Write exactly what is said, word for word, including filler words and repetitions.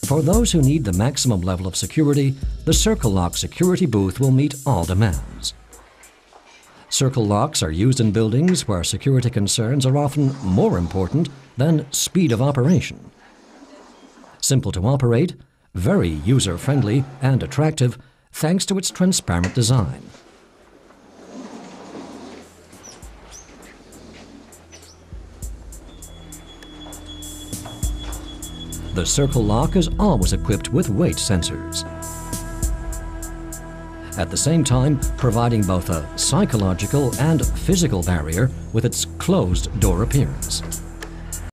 For those who need the maximum level of security, the Circlelock security booth will meet all demands. Circlelocks are used in buildings where security concerns are often more important than speed of operation. Simple to operate, very user-friendly and attractive thanks to its transparent design. The Circlelock is always equipped with weight sensors, at the same time providing both a psychological and physical barrier with its closed door appearance.